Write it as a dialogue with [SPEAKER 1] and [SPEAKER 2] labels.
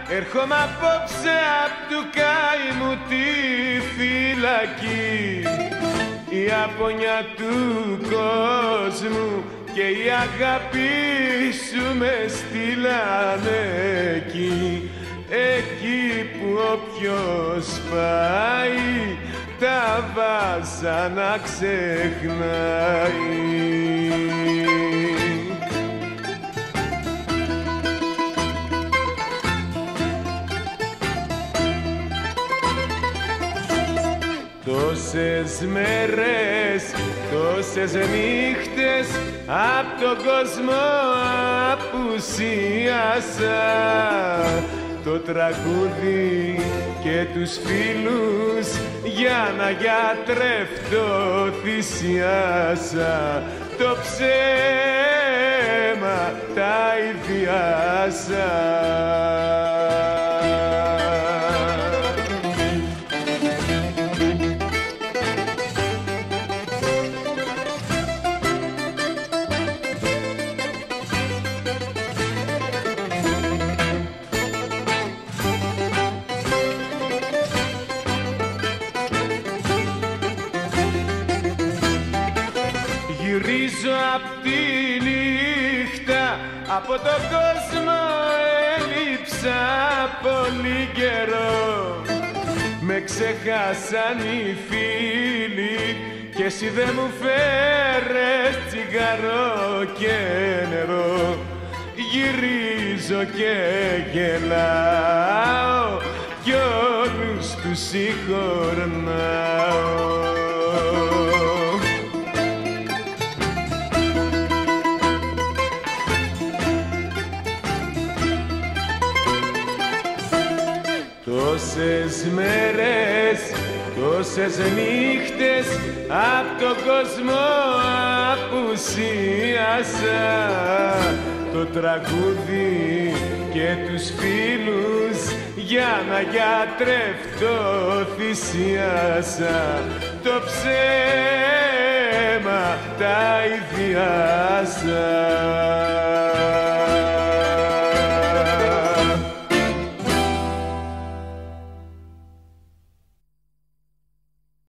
[SPEAKER 1] έρχομαι απόψε απ' του καημού τη φυλακή. Η απονιά του κόσμου και η αγάπη σου με στείλανε εκεί. Εκεί που όποιος πάει τα βάσανα ξεχνάει. Τόσες μέρες, τόσες νύχτες απ' τον κόσμο απουσίασα. Το τραγούδι και τους φίλους για να γιατρευτώ θυσιάσα. Το ψέμα τα ιδιάσα. Γυρίζω απ' τη νύχτα, από τον κόσμο έλειψα πολύ καιρό. Με ξεχάσαν οι φίλοι και εσύ δεν μου φέρες τσιγαρό και νερό. Γυρίζω και γελάω κι όλους τους συγχωρνάω. Τόσες μέρες, τόσες νύχτες απ' τον κόσμο απουσίασα. Το τραγούδι και τους φίλους για να γιατρευτώ θυσιάσα. Το ψέμα τα ιδιάσα.